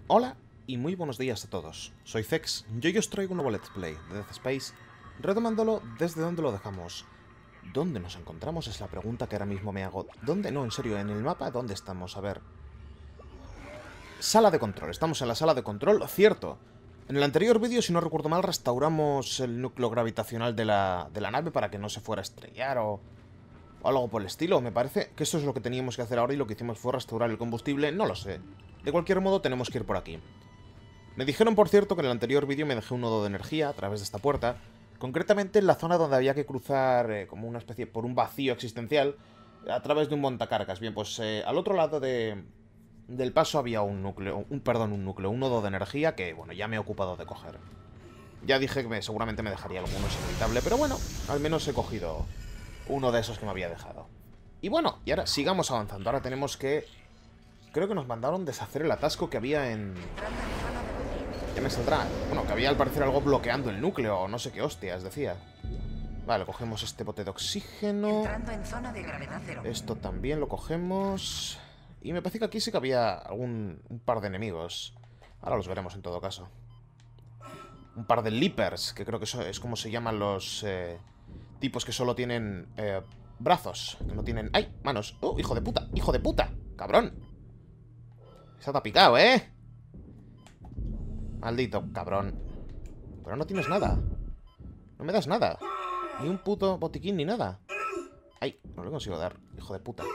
Hola y muy buenos días a todos. Soy Zex y hoy os traigo un nuevo Let's Play de Dead Space, retomándolo desde donde lo dejamos. ¿Dónde nos encontramos? Es la pregunta que ahora mismo me hago. ¿Dónde? No, en serio, en el mapa, ¿dónde estamos? A ver. Sala de control. Estamos en la sala de control, cierto. En el anterior vídeo, si no recuerdo mal, restauramos el núcleo gravitacional de la nave para que no se fuera a estrellar o algo por el estilo. Me parece que esto es lo que teníamos que hacer ahora y lo que hicimos fue restaurar el combustible. No lo sé. De cualquier modo, tenemos que ir por aquí. Me dijeron, por cierto, que en el anterior vídeo me dejé un nodo de energía a través de esta puerta, concretamente en la zona donde había que cruzar como una especie por un vacío existencial a través de un montacargas. Bien, pues al otro lado del paso había un nodo de energía que, bueno, ya me he ocupado de coger. Ya dije que seguramente me dejaría alguno, es inevitable, pero bueno, al menos he cogido uno de esos que me había dejado. Y bueno, y ahora sigamos avanzando. Ahora tenemos que... Creo que nos mandaron deshacer el atasco que había en... Ya me saldrá. Bueno, que había al parecer algo bloqueando el núcleo, o no sé qué hostias, decía. Vale, cogemos este bote de oxígeno. Entrando en zona de gravedad cero. Esto también lo cogemos. Y me parece que aquí sí que había un par de enemigos. Ahora los veremos en todo caso. Un par de leapers, que creo que eso es como se llaman los tipos que solo tienen brazos. Que no tienen... ¡Ay! Manos. ¡Oh! ¡Hijo de puta! ¡Hijo de puta! ¡Cabrón! Se ha picado, ¿eh? Maldito cabrón. Pero no tienes nada. No me das nada. Ni un puto botiquín ni nada. Ay, no le consigo dar, hijo de puta.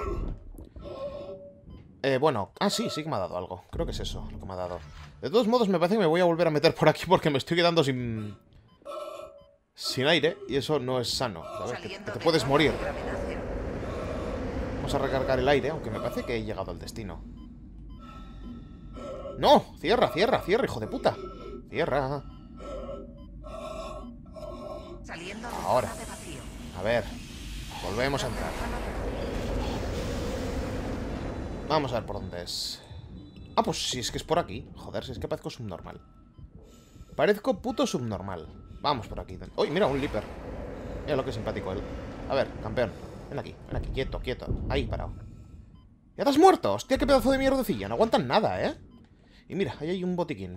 Bueno. Ah, sí que me ha dado algo. Creo que es eso lo que me ha dado. De todos modos, me parece que me voy a volver a meter por aquí porque me estoy quedando sin aire. Y eso no es sano, ¿sabes? Que te puedes morir. Vamos a recargar el aire, aunque me parece que he llegado al destino. ¡No! ¡Cierra, cierra, cierra, hijo de puta! ¡Cierra! Ahora. A ver. Volvemos a entrar. Vamos a ver por dónde es. Ah, pues sí, es que es por aquí. Joder, si es que parezco subnormal. Parezco puto subnormal. Vamos por aquí. ¡Uy, mira, un leaper! Mira lo que simpático él. A ver, campeón. Ven aquí, quieto, quieto. Ahí, parado. ¡Ya te has muerto! ¡Hostia, qué pedazo de mierdecilla! No aguantan nada, ¿eh? Y mira, ahí hay un botiquín.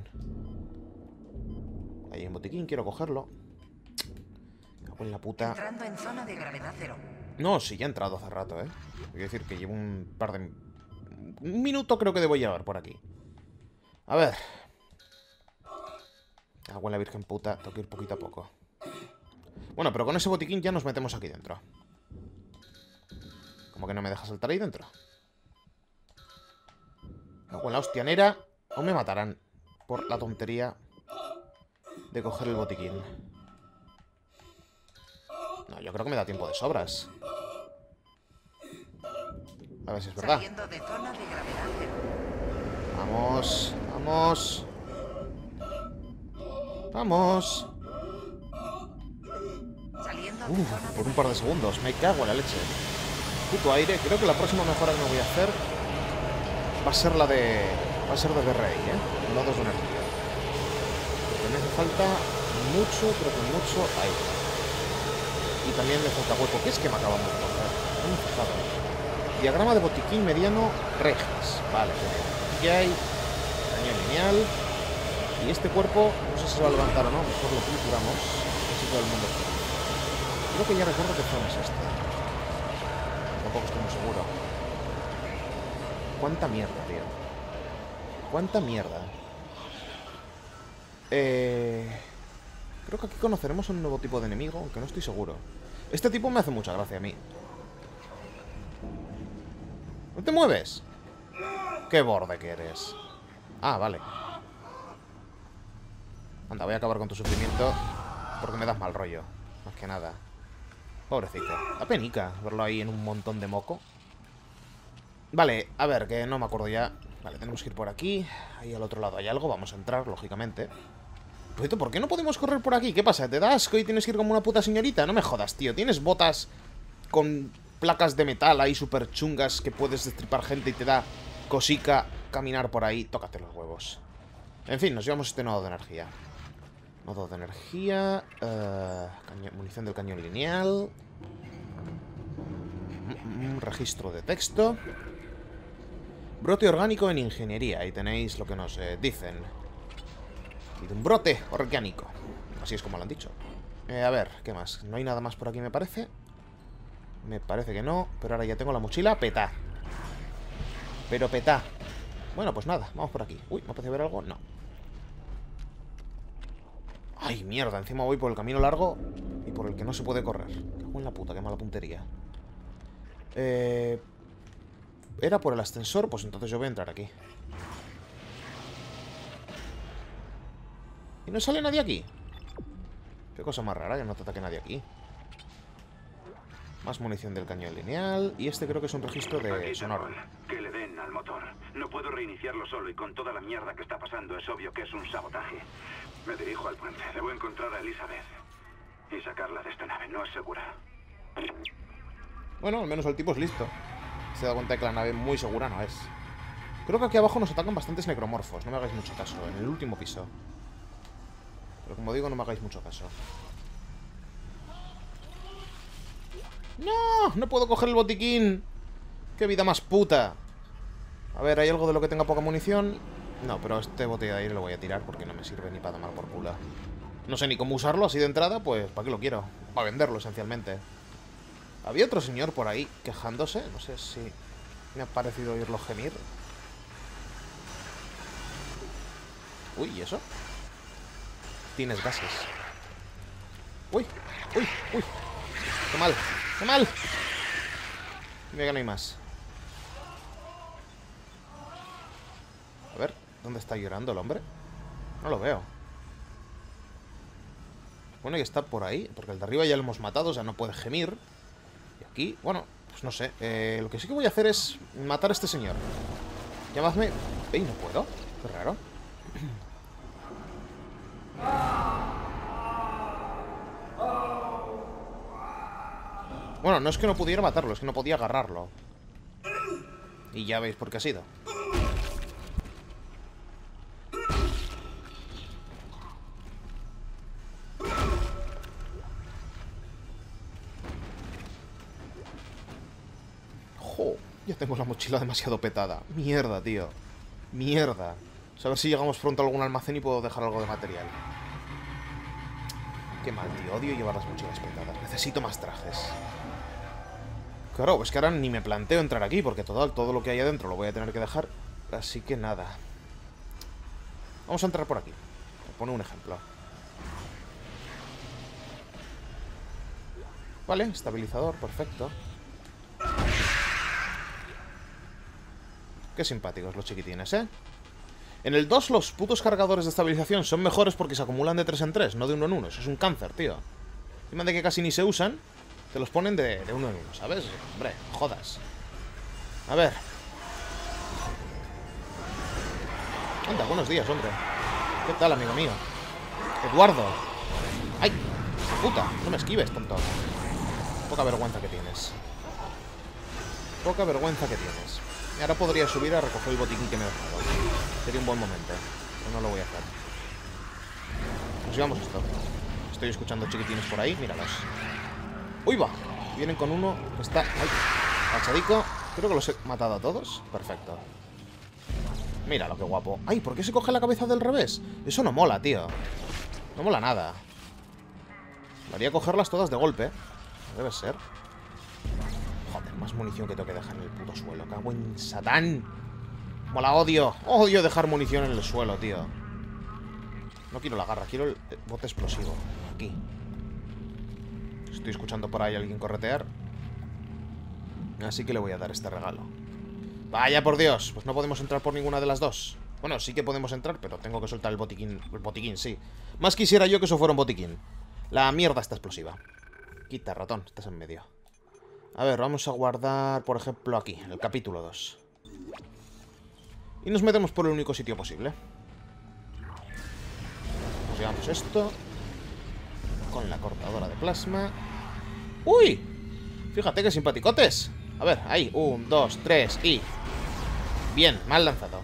Ahí hay un botiquín, quiero cogerlo. Me cago en la puta. Entrando en zona de gravedad cero. No, sí, ya he entrado hace rato, ¿eh? Quiero decir que llevo un par de... Un minuto creo que debo llevar por aquí. A ver. Me cago en la virgen puta. Tengo que ir poquito a poco. Bueno, pero con ese botiquín ya nos metemos aquí dentro. ¿Cómo que no me deja saltar ahí dentro? Me cago en la hostianera. O me matarán por la tontería de coger el botiquín. No, yo creo que me da tiempo de sobras. A ver si es verdad. Saliendo de zona de gravedad cero. Vamos, vamos. Vamos. Saliendo de zona Por un par de segundos. Me cago en la leche. Puto aire. Creo que la próxima mejora que me voy a hacer va a ser la de... Va a ser de DRI, ¿eh? Nodos de energía. Porque me hace falta mucho, pero que mucho aire. Y también me falta hueco. ¿Qué esquema acabamos de coger? No me he fijado. Diagrama de botiquín mediano Regis. Vale, aquí hay cañón lineal. Y este cuerpo, no sé si se va a levantar o no. Mejor lo trituramos. Así todo el mundo está. Creo que ya recuerdo qué zona es esta. Tampoco estoy muy seguro. ¿Cuánta mierda, tío? ¿Cuánta mierda? Creo que aquí conoceremos un nuevo tipo de enemigo, aunque no estoy seguro. Este tipo me hace mucha gracia a mí. ¿No te mueves? ¡Qué borde que eres! Ah, vale. Anda, voy a acabar con tu sufrimiento porque me das mal rollo. Más que nada. Pobrecito. Da penica verlo ahí en un montón de moco. Vale, a ver, que no me acuerdo ya. Vale, tenemos que ir por aquí. Ahí al otro lado hay algo, vamos a entrar, lógicamente. ¿Por qué no podemos correr por aquí? ¿Qué pasa? ¿Te da asco y tienes que ir como una puta señorita? No me jodas, tío. ¿Tienes botas con placas de metal ahí súper chungas que puedes destripar gente y te da cosica caminar por ahí? Tócate los huevos. En fin, nos llevamos este nodo de energía. Nodo de energía... munición del cañón lineal... registro de texto... Brote orgánico en ingeniería. Ahí tenéis lo que nos dicen. Y de un brote orgánico. Así es como lo han dicho. A ver, ¿qué más? No hay nada más por aquí, me parece. Me parece que no. Pero ahora ya tengo la mochila petá. Pero petá. Bueno, pues nada, vamos por aquí. Uy, ¿me parece ver algo? No. Ay, mierda, encima voy por el camino largo y por el que no se puede correr. Cago en la puta, qué mala puntería. Era por el ascensor, pues entonces yo voy a entrar aquí. ¿Y no sale nadie aquí? Qué cosa más rara, que no te ataque nadie aquí. Más munición del cañón lineal. Y este creo que es un registro de sonoro. Que le den al motor. No puedo reiniciarlo solo y con toda la mierda que está pasando es obvio que es un sabotaje. Me dirijo al puente. Debo encontrar a Elizabeth y sacarla de esta nave. No es segura. Bueno, al menos el tipo es listo. Se da cuenta de que la nave muy segura no es. Creo que aquí abajo nos atacan bastantes necromorfos. No me hagáis mucho caso. En el último piso. Pero como digo, no me hagáis mucho caso. ¡No! ¡No puedo coger el botiquín! ¡Qué vida más puta! A ver, ¿hay algo de lo que tenga poca munición? No, pero este bote de aire lo voy a tirar porque no me sirve ni para tomar por culo. No sé ni cómo usarlo así de entrada, pues ¿para qué lo quiero? Para venderlo, esencialmente. Había otro señor por ahí quejándose. No sé si me ha parecido oírlo gemir. Uy, ¿y eso? Tienes gases. Uy, uy, uy. ¡Qué mal! ¡Qué mal! Mira que no hay más. A ver, ¿dónde está llorando el hombre? No lo veo. Bueno, y está por ahí, porque el de arriba ya lo hemos matado, o sea, no puede gemir. Y aquí, bueno, pues no sé. Lo que sí que voy a hacer es matar a este señor. Llamadme... ¡Ey, no puedo! Qué raro. Bueno, no es que no pudiera matarlo, es que no podía agarrarlo. Y ya veis por qué ha sido. ¡Jo! Ya tengo la mochila demasiado petada. Mierda, tío. Mierda. A ver si llegamos pronto a algún almacén y puedo dejar algo de material. Qué mal, tío. Odio llevar las mochilas petadas. Necesito más trajes. Claro, es que ahora ni me planteo entrar aquí, porque todo lo que hay adentro lo voy a tener que dejar. Así que nada. Vamos a entrar por aquí. Voy a poner un ejemplo. Vale, estabilizador, perfecto. Qué simpáticos los chiquitines, ¿eh? En el 2 los putos cargadores de estabilización son mejores porque se acumulan de 3 en 3, no de 1 en 1. Eso es un cáncer, tío. Encima de que casi ni se usan, te los ponen de 1 en 1, ¿sabes? Hombre, jodas. A ver. Anda, buenos días, hombre. ¿Qué tal, amigo mío? Eduardo. ¡Ay! ¡Puta! No me esquives, tonto. Poca vergüenza que tienes. Poca vergüenza que tienes. Y ahora podría subir a recoger el botiquín que me he dejado. Sería un buen momento. Pero no lo voy a hacer. Nos llevamos esto. Estoy escuchando chiquitines por ahí. Míralos. ¡Uy, va! Vienen con uno que está... ¡Ay! Agachadico. Creo que los he matado a todos. Perfecto. Mira lo que guapo. ¡Ay! ¿Por qué se coge la cabeza del revés? Eso no mola, tío. No mola nada. Me haría cogerlas todas de golpe. Debe ser. Joder, más munición que tengo que dejar en el puto suelo. Cago en Satán. Mola, odio. Odio dejar munición en el suelo, tío. No quiero la garra, quiero el bote explosivo. Aquí. Estoy escuchando por ahí a alguien corretear. Así que le voy a dar este regalo. Vaya por Dios, pues no podemos entrar por ninguna de las dos. Bueno, sí que podemos entrar, pero tengo que soltar el botiquín. El botiquín, sí. Más quisiera yo que eso fuera un botiquín. La mierda está explosiva. Quita, ratón, estás en medio. A ver, vamos a guardar, por ejemplo, aquí, en el capítulo 2. Y nos metemos por el único sitio posible. Nos llevamos esto. Con la cortadora de plasma. ¡Uy! Fíjate qué simpaticotes. A ver, ahí, 1, 2, 3 y... Bien, mal lanzado.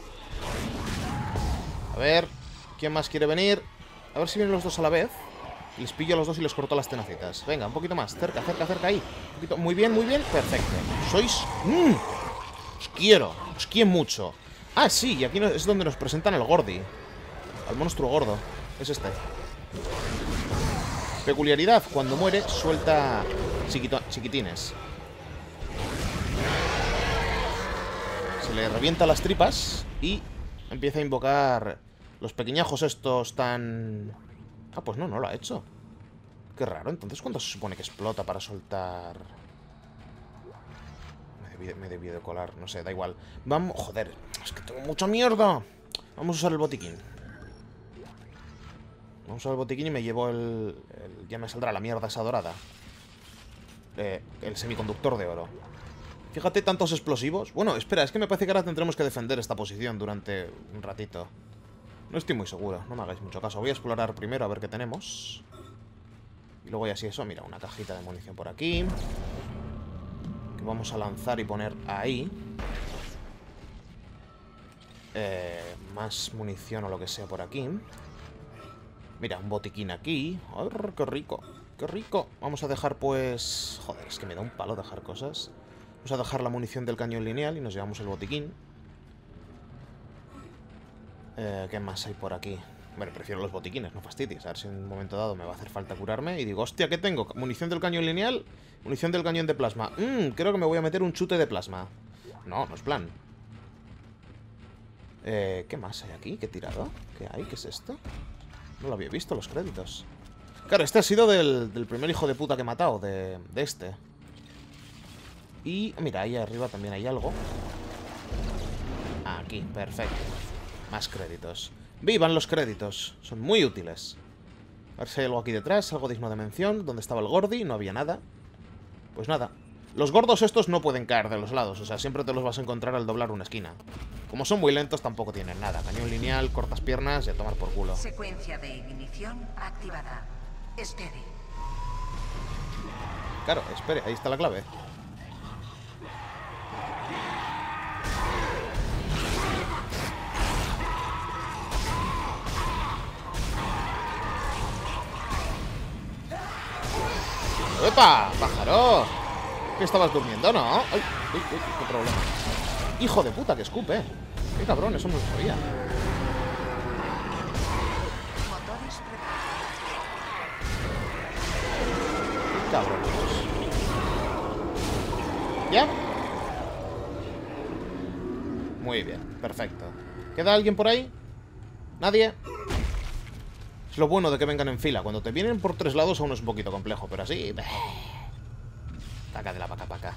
A ver, ¿quién más quiere venir? A ver si vienen los dos a la vez. Les pillo a los dos y les corto las tenacitas. Venga, un poquito más. Cerca, cerca, cerca ahí. Un poquito. Muy bien, muy bien. Perfecto. Sois... Os quiero. Os quiero mucho. Ah, sí. Y aquí es donde nos presentan el Gordi. Al monstruo gordo. Es este. Peculiaridad. Cuando muere, suelta chiquitines. Se le revienta las tripas y empieza a invocar los pequeñajos estos tan... Ah, pues no lo ha hecho. Qué raro. Entonces, ¿cuándo se supone que explota para soltar...? Me debí de colar. No sé, da igual. Vamos... Joder, es que tengo mucha mierda. Vamos a usar el botiquín. Vamos a usar el botiquín y me llevo ya me saldrá la mierda esa dorada. El semiconductor de oro. Fíjate, tantos explosivos. Bueno, espera, es que me parece que ahora tendremos que defender esta posición durante un ratito. No estoy muy seguro, no me hagáis mucho caso. Voy a explorar primero a ver qué tenemos. Y luego ya sí eso, mira, una cajita de munición por aquí. Que vamos a lanzar y poner ahí. Más munición o lo que sea por aquí. Mira, un botiquín aquí. ¡Ay, qué rico! ¡Qué rico! Vamos a dejar pues... Joder, es que me da un palo dejar cosas. Vamos a dejar la munición del cañón lineal y nos llevamos el botiquín. ¿Qué más hay por aquí? Bueno, prefiero los botiquines, no fastidies. A ver si en un momento dado me va a hacer falta curarme. Y digo, hostia, ¿qué tengo? ¿Munición del cañón lineal? Munición del cañón de plasma. Creo que me voy a meter un chute de plasma. No, no es plan. ¿Qué más hay aquí? ¿Qué he tirado? ¿Qué hay? ¿Qué es esto? No lo había visto, los créditos. Claro, este ha sido del primer hijo de puta que he matado. De este. Y mira, ahí arriba también hay algo. Aquí, perfecto. Más créditos. ¡Vivan los créditos! Son muy útiles. A ver si hay algo aquí detrás, algo digno de mención. ¿Dónde estaba el Gordi? No había nada. Pues nada. Los gordos estos no pueden caer de los lados. O sea, siempre te los vas a encontrar al doblar una esquina. Como son muy lentos, tampoco tienen nada. Cañón lineal, cortas piernas y a tomar por culo. Secuencia de ignición activada. Espere. Claro, espere, ahí está la clave. ¡Epa! ¡Pájaro! ¿Qué estabas durmiendo, no? ¡Ay! ¡Uy, uy! ¡Qué problema! ¡Hijo de puta, que escupe! ¡Qué cabrón! Eso no lo sabía. Motores preparados. ¡Qué cabrón! ¿Ya? Muy bien, perfecto. ¿Queda alguien por ahí? ¿Nadie? Es lo bueno de que vengan en fila. Cuando te vienen por tres lados aún es un poquito complejo, pero así... Taca de la paca paca.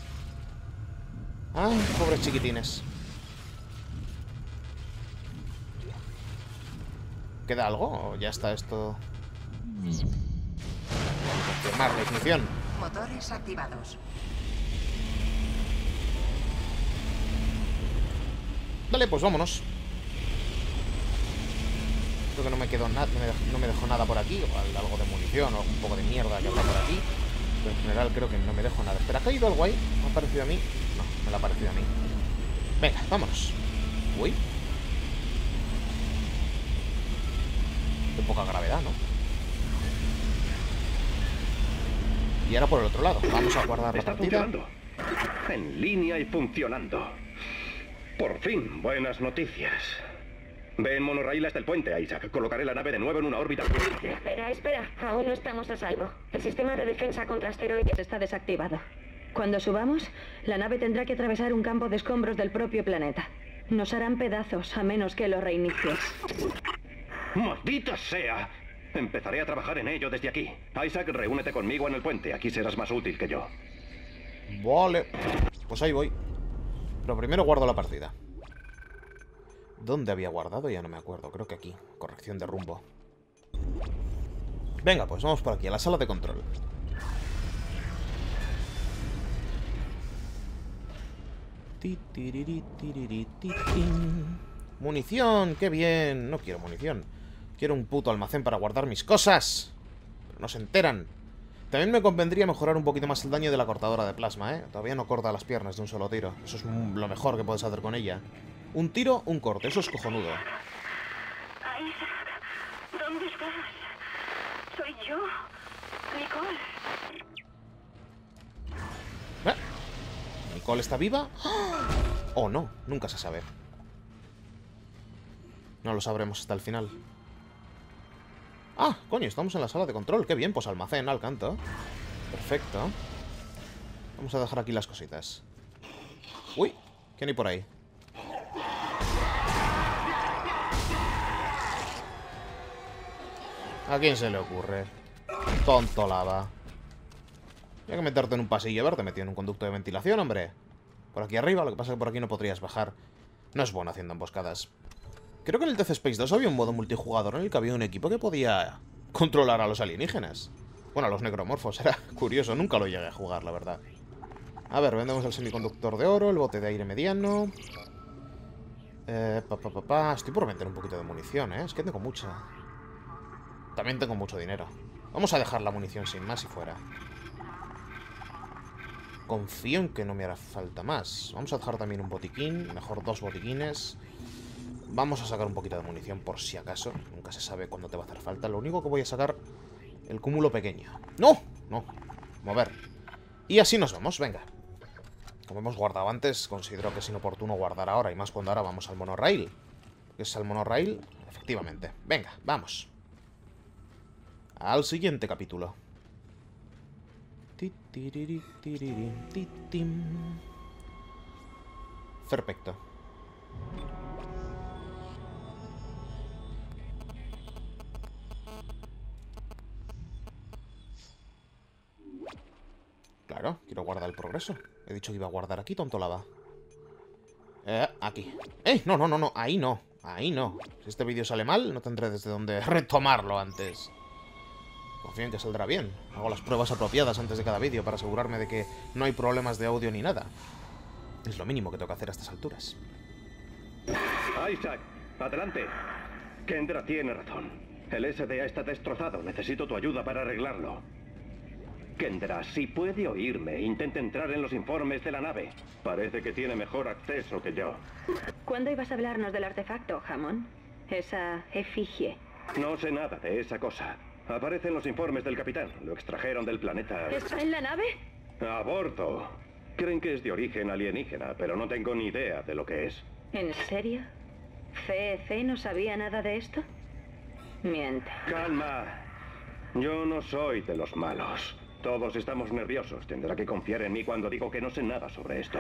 Ay, pobres chiquitines. ¿Queda algo? ¿O ya está esto? Confirmar la ignición. Motores activados. Vale, pues vámonos. Creo que no me quedó nada, no me dejó nada por aquí. Igual algo de munición o un poco de mierda que habrá por aquí. Pero en general creo que no me dejo nada. Espera, ¿ha caído algo ahí? ¿Me ha parecido a mí? No, me lo ha parecido a mí. Venga, vámonos. Uy. De poca gravedad, ¿no? Y ahora por el otro lado. Vamos a guardar la partida. Funcionando. En línea y funcionando. Por fin, buenas noticias. Ven monorail hasta el puente, Isaac. Colocaré la nave de nuevo en una órbita. Espera. Aún no estamos a salvo. El sistema de defensa contra asteroides está desactivado. Cuando subamos, la nave tendrá que atravesar un campo de escombros del propio planeta. Nos harán pedazos, a menos que lo reinicies. ¡Maldita sea! Empezaré a trabajar en ello desde aquí. Isaac, reúnete conmigo en el puente. Aquí serás más útil que yo. Vale. Pues ahí voy. Pero primero guardo la partida. ¿Dónde había guardado? Ya no me acuerdo. Creo que aquí. Corrección de rumbo. Venga, pues vamos por aquí, a la sala de control. Munición, qué bien. No quiero munición. Quiero un puto almacén para guardar mis cosas. Pero no se enteran. También me convendría mejorar un poquito más el daño de la cortadora de plasma, ¿eh? Todavía no corta las piernas de un solo tiro. Eso es lo mejor que puedes hacer con ella. Un tiro, un corte. Eso es cojonudo. Isaac, ¿dónde estás? Soy ¿Yo? Nicole. ¿Nicole está viva? ¿O no? Nunca se sabe. No lo sabremos hasta el final. Ah, coño, estamos en la sala de control. Qué bien, pues almacén al canto. Perfecto. Vamos a dejar aquí las cositas. Uy, ¿quién hay por ahí? ¿A quién se le ocurre? Tonto lava. Hay que meterte en un pasillo. Haberte metido en un conducto de ventilación, hombre. Por aquí arriba, lo que pasa es que por aquí no podrías bajar. No es bueno haciendo emboscadas. Creo que en el Dead Space 2 había un modo multijugador en el que había un equipo que podía controlar a los alienígenas. Bueno, a los necromorfos. Era curioso. Nunca lo llegué a jugar, la verdad. A ver, vendemos el semiconductor de oro, el bote de aire mediano. Estoy por vender un poquito de munición, ¿eh? Es que tengo mucha. También tengo mucho dinero. Vamos a dejar la munición sin más y fuera. Confío en que no me hará falta más. Vamos a dejar también un botiquín. Mejor 2 botiquines. Vamos a sacar un poquito de munición por si acaso. Nunca se sabe cuándo te va a hacer falta. Lo único que voy a sacar... el cúmulo pequeño. ¡No! No. Mover. Y así nos vamos. Venga. Como hemos guardado antes, considero que es inoportuno guardar ahora. Y más cuando ahora vamos al monorail. ¿Qué es al monorail? Efectivamente. Venga, vamos. Al siguiente capítulo. Perfecto. Claro, quiero guardar el progreso. He dicho que iba a guardar aquí, tonto lava. Aquí. No, no, no, no, ahí no. Ahí no. Si este vídeo sale mal, no tendré desde dónde retomarlo antes. Confío en que saldrá bien. Hago las pruebas apropiadas antes de cada vídeo para asegurarme de que no hay problemas de audio ni nada. Es lo mínimo que tengo que hacer a estas alturas. Isaac, adelante. Kendra tiene razón. El SDA está destrozado. Necesito tu ayuda para arreglarlo. Kendra, si puede oírme, intente entrar en los informes de la nave. Parece que tiene mejor acceso que yo. ¿Cuándo ibas a hablarnos del artefacto, Hammond? Esa efigie. No sé nada de esa cosa. Aparece en los informes del capitán. Lo extrajeron del planeta... ¿Está en la nave? A bordo. Creen que es de origen alienígena, pero no tengo ni idea de lo que es. ¿En serio? ¿CEC no sabía nada de esto? Miente. Calma. Yo no soy de los malos. Todos estamos nerviosos. Tendrá que confiar en mí cuando digo que no sé nada sobre esto.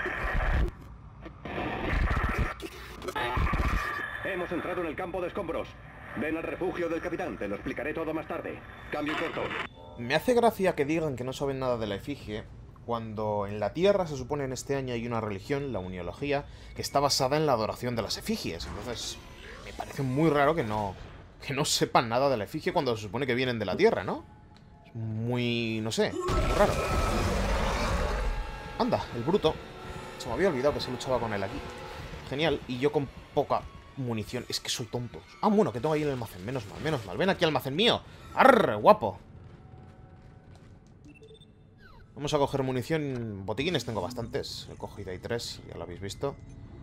Hemos entrado en el campo de escombros. Ven al refugio del capitán. Te lo explicaré todo más tarde. Cambio corto. Me hace gracia que digan que no saben nada de la efigie, cuando en la Tierra se supone en este año hay una religión, la uniología, que está basada en la adoración de las efigies. Entonces, me parece muy raro que no sepan nada de la efigie cuando se supone que vienen de la Tierra, ¿no? Es muy... no sé, muy raro. Anda, el bruto. Se me había olvidado que se luchaba con él aquí. Genial, y yo con poca munición. Es que soy tonto. Ah, bueno, que tengo ahí el almacén. Menos mal, menos mal. Ven aquí, almacén mío. ¡Arr, guapo! Vamos a coger munición. Botiquines tengo bastantes. He cogido ahí 3, ya lo habéis visto.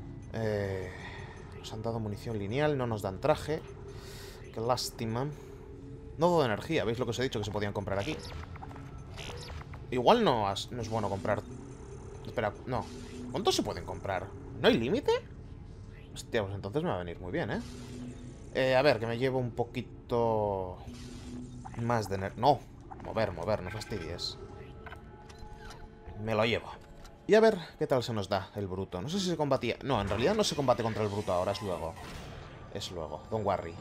Nos han dado munición lineal, no nos dan traje. Qué lástima. Nodo de energía, ¿veis lo que os he dicho que se podían comprar aquí? Igual no es bueno comprar. Espera, no. ¿Cuántos se pueden comprar? ¿No hay límite? Hostia, pues entonces me va a venir muy bien, ¿eh? A ver, que me llevo un poquito más de energía. No, mover, no fastidies. Me lo llevo. Y a ver qué tal se nos da el bruto. No sé si se combatía... No, en realidad no se combate contra el bruto ahora, es luego. Es luego, don't worry.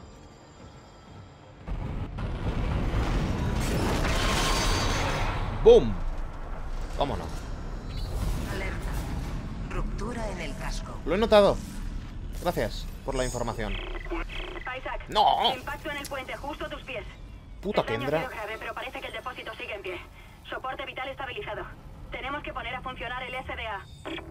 ¡Boom! ¿Cómo no? Alerta. Ruptura en el casco. Lo he notado. Gracias por la información. Isaac. ¡No! Impacto en el puente, justo a tus pies. Puta El daño ha Kendra. sido grave, pero parece que el depósito sigue en pie. Soporte vital estabilizado. Tenemos que poner a funcionar el SDA.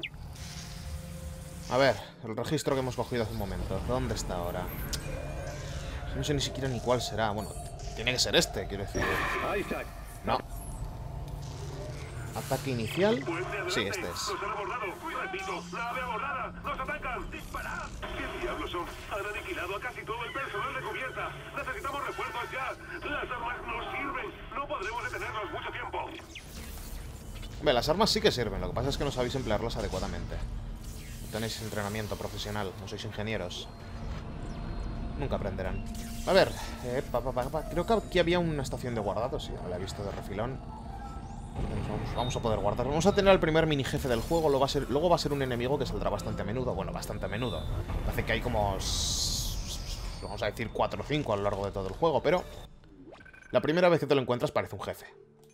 A ver, el registro que hemos cogido hace un momento. ¿Dónde está ahora? No sé ni siquiera ni cuál será. Bueno, tiene que ser este, quiero decir. Isaac. No. Ataque inicial. Sí, este es. ¡Nos han abordado! ¡Repito! ¡Nave abordada! ¡Nos atacan! ¡Disparad! ¿Qué diablos son? Han aniquilado a casi todo el personal de cubierta. ¡Necesitamos refuerzos ya! ¡Las armas no sirven! ¡No podremos detenerlos mucho tiempo! Hombre, las armas sí que sirven. Lo que pasa es que no sabéis emplearlas adecuadamente. No tenéis entrenamiento profesional. No sois ingenieros. Nunca aprenderán. A ver, creo que aquí había una estación de guardado. Sí, la he visto de refilón. Vamos a poder guardar. Vamos a tener al primer mini jefe del juego. Luego va a ser un enemigo que saldrá bastante a menudo. Bueno, bastante a menudo. Parece que hay como... vamos a decir 4 o 5 a lo largo de todo el juego. Pero la primera vez que te lo encuentras parece un jefe.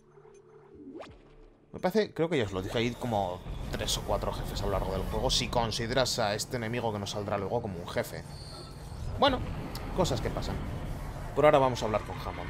Me parece, creo que ya os lo dije, hay como 3 o 4 jefes a lo largo del juego. Si consideras a este enemigo que nos saldrá luego como un jefe. Bueno, cosas que pasan. Por ahora vamos a hablar con Hammond.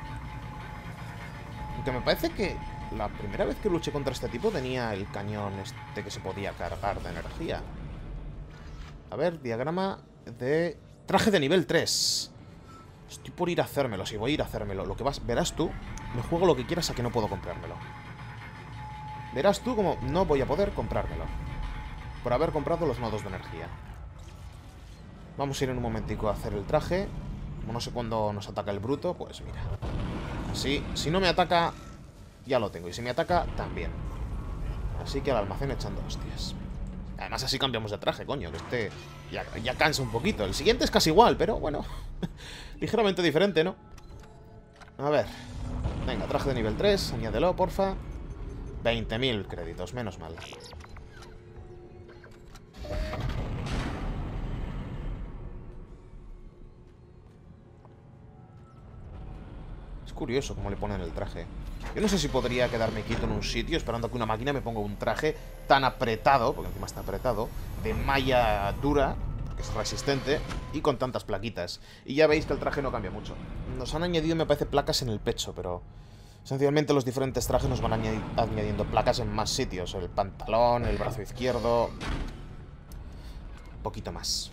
Aunque me parece que la primera vez que luché contra este tipo tenía el cañón este que se podía cargar de energía. A ver, diagrama de... traje de nivel 3. Estoy por ir a hacérmelo, si voy a ir a hacérmelo. Lo que verás tú, me juego lo que quieras a que no puedo comprármelo. Verás tú como no voy a poder comprármelo. Por haber comprado los nodos de energía. Vamos a ir en un momentico a hacer el traje. Como no sé cuándo nos ataca el bruto, pues mira. Así, si no me ataca, ya lo tengo. Y si me ataca, también. Así que al almacén echando hostias. Además así cambiamos de traje, coño. Que este ya cansa un poquito. El siguiente es casi igual, pero bueno. Ligeramente diferente, ¿no? A ver. Venga, traje de nivel 3. Añádelo, porfa. 20.000 créditos, menos mal. Es curioso cómo le ponen el traje. Yo no sé si podría quedarme quieto en un sitio esperando a que una máquina me ponga un traje tan apretado, porque encima está apretado, de malla dura, que es resistente, y con tantas plaquitas. Y ya veis que el traje no cambia mucho. Nos han añadido, me parece, placas en el pecho, pero... esencialmente los diferentes trajes nos van añadiendo placas en más sitios. El pantalón, el brazo izquierdo... un poquito más.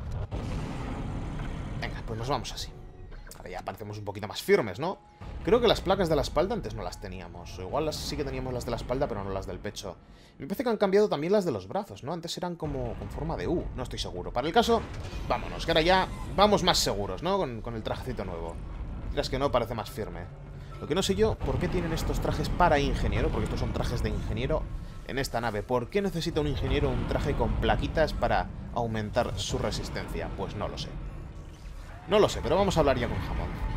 Venga, pues nos vamos así. Ahora ya parecemos un poquito más firmes, ¿no? Creo que las placas de la espalda antes no las teníamos. O igual sí que teníamos las de la espalda, pero no las del pecho. Me parece que han cambiado también las de los brazos, ¿no? Antes eran como con forma de U. No estoy seguro. Para el caso, vámonos, que ahora ya vamos más seguros, ¿no? Con el trajecito nuevo. Dirás que no, parece más firme. Lo que no sé yo, ¿por qué tienen estos trajes para ingeniero? Porque estos son trajes de ingeniero en esta nave. ¿Por qué necesita un ingeniero un traje con plaquitas para aumentar su resistencia? Pues no lo sé. No lo sé, pero vamos a hablar ya con Hammond.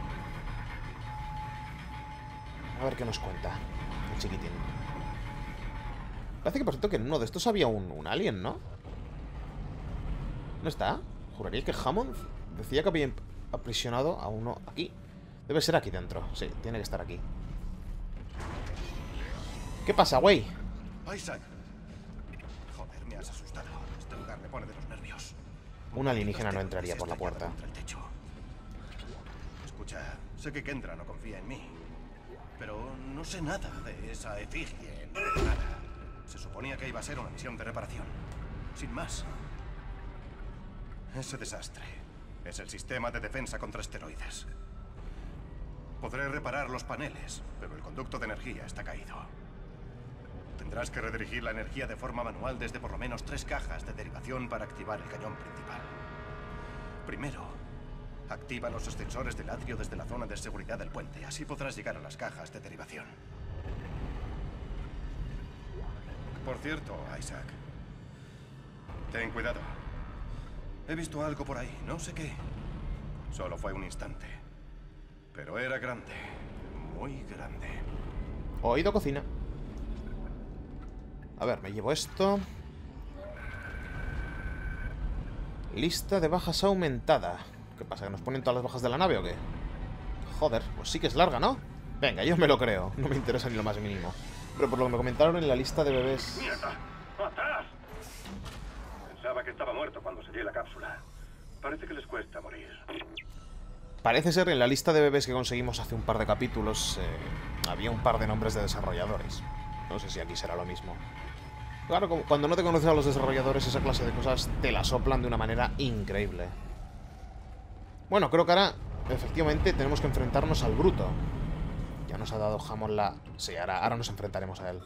A ver qué nos cuenta el chiquitín. Parece que, por cierto, que en uno de estos había un alien, ¿no? ¿No está? Juraría que Hammond decía que había aprisionado a uno aquí. Debe ser aquí dentro. Sí, tiene que estar aquí. ¿Qué pasa, güey? Isaac. Joder, me has asustado. Este lugar me pone de los nervios. Un alienígena no entraría por la puerta. Escucha, sé que Kendra no confía en mí, pero no sé nada de esa efigie. Nada. Se suponía que iba a ser una misión de reparación. Sin más. Ese desastre es el sistema de defensa contra asteroides. Podré reparar los paneles, pero el conducto de energía está caído. Tendrás que redirigir la energía de forma manual desde por lo menos 3 cajas de derivación para activar el cañón principal. Primero, activa los ascensores del atrio desde la zona de seguridad del puente. Así podrás llegar a las cajas de derivación. Por cierto, Isaac, ten cuidado. He visto algo por ahí, no sé qué. Solo fue un instante. Pero era grande, muy grande. Oído cocina. A ver, me llevo esto. Lista de bajas aumentada. ¿Qué pasa? ¿Que nos ponen todas las bajas de la nave o qué? Joder, pues sí que es larga, ¿no? Venga, yo me lo creo. No me interesa ni lo más mínimo. Pero por lo que me comentaron en la lista de bebés... ¡Mierda! ¡Atrás! Pensaba que estaba muerto cuando sellé la cápsula. Parece que les cuesta morir. Parece ser que en la lista de bebés que conseguimos hace un par de capítulos había un par de nombres de desarrolladores. No sé si aquí será lo mismo. Claro, cuando no te conoces a los desarrolladores, esa clase de cosas te la soplan de una manera increíble. Bueno, creo que ahora, efectivamente, tenemos que enfrentarnos al bruto. Ya nos ha dado Hammond la... Sí, ahora nos enfrentaremos a él.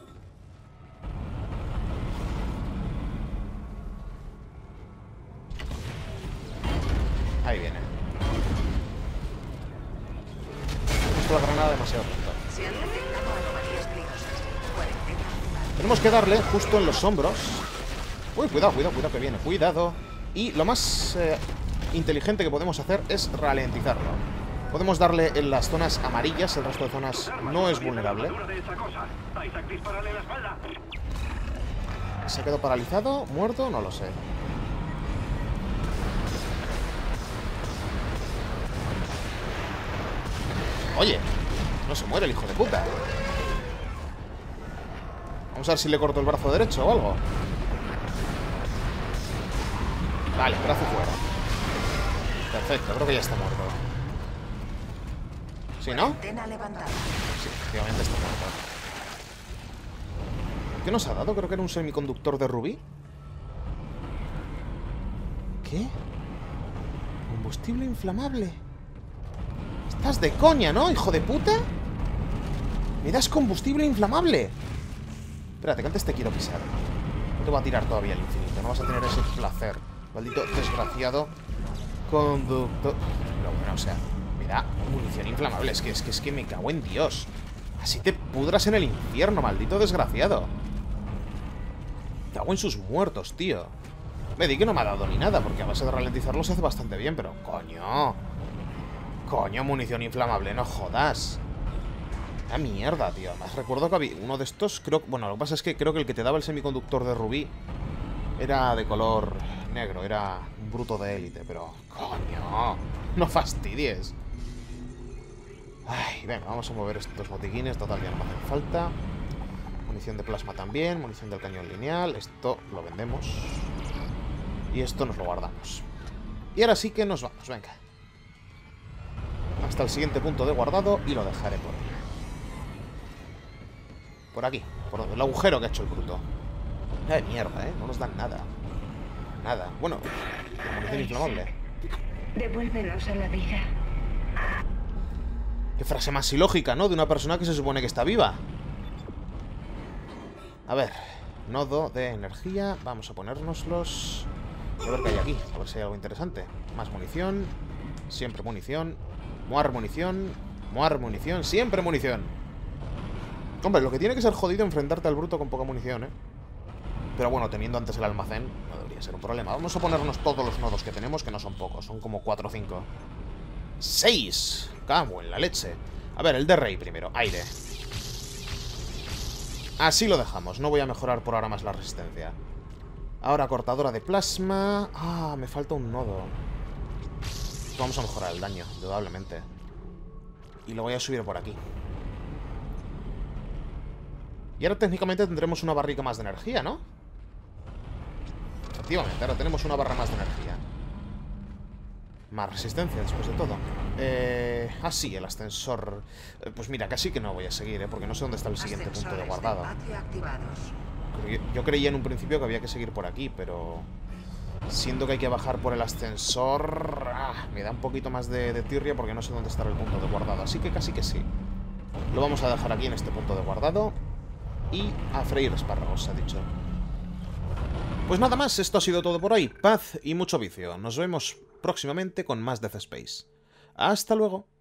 Ahí viene. He puesto la granada demasiado pronto. Se han detectado anomalías peligrosas. Cuarentena. Tenemos que darle justo en los hombros. Uy, cuidado, cuidado, cuidado que viene. Cuidado. Y lo más inteligente que podemos hacer es ralentizarlo. Podemos darle en las zonas amarillas. El resto de zonas no es vulnerable. ¿Se quedó paralizado? ¿Muerto? No lo sé. Oye, no se muere el hijo de puta. Vamos a ver si le corto el brazo derecho o algo. Vale, brazo fuera. Perfecto, creo que ya está muerto. ¿Sí, no? Cuarentena levantada. Sí, efectivamente está muerto. ¿Qué nos ha dado? Creo que era un semiconductor de rubí. ¿Qué? Combustible inflamable. Estás de coña, ¿no, hijo de puta? ¿Me das combustible inflamable? Espérate, que antes te quiero pisar. No te voy a tirar todavía al infinito. No vas a tener ese placer. Maldito desgraciado conductor. Pero bueno, o sea, me da munición inflamable. Es que me cago en Dios. Así te pudras en el infierno, maldito desgraciado. Me cago en sus muertos, tío. Me di que no me ha dado ni nada, porque a base de ralentizarlo se hace bastante bien, pero coño. Coño, munición inflamable, no jodas. La mierda, tío. Más recuerdo que había uno de estos, creo... Bueno, lo que pasa es que creo que el que te daba el semiconductor de rubí era de color negro, era un bruto de élite, pero... Coño, no fastidies. Ay, venga, vamos a mover estos botiquines, total, ya no me hacen falta. Munición de plasma también, munición del cañón lineal, esto lo vendemos. Y esto nos lo guardamos. Y ahora sí que nos vamos, venga. Hasta el siguiente punto de guardado y lo dejaré por ahí. Por aquí, por el agujero que ha hecho el bruto. De mierda, ¿eh? No nos dan nada. Nada. Bueno, la munición inflamable. Devuélvenos a la vida. Qué frase más ilógica, ¿no? De una persona que se supone que está viva. A ver, nodo de energía. Vamos a ponérnoslos. A ver qué hay aquí. A ver si hay algo interesante. Más munición. Siempre munición. Muar munición. Muar munición. Siempre munición. Hombre, lo que tiene que ser jodido enfrentarte al bruto con poca munición, ¿eh? Pero bueno, teniendo antes el almacén, no debería ser un problema. Vamos a ponernos todos los nodos que tenemos, que no son pocos. Son como 4 o 5. 6. Cago en la leche. A ver, el de rey primero. Aire. Así lo dejamos. No voy a mejorar por ahora más la resistencia. Ahora cortadora de plasma. Ah, me falta un nodo. Vamos a mejorar el daño, indudablemente. Y lo voy a subir por aquí. Y ahora técnicamente tendremos una barrica más de energía, ¿no? Efectivamente, ahora tenemos una barra más de energía. Más resistencia, después de todo. Ah, sí, el ascensor. Pues mira, casi que no voy a seguir, porque no sé dónde está el siguiente punto de guardado. Yo creía en un principio que había que seguir por aquí, pero... Siendo que hay que bajar por el ascensor... me da un poquito más de tirria porque no sé dónde está el punto de guardado. Así que casi que sí. Lo vamos a dejar aquí en este punto de guardado. Y a freír espárragos, se ha dicho. Pues nada más, esto ha sido todo por hoy. Paz y mucho vicio. Nos vemos próximamente con más Death Space. ¡Hasta luego!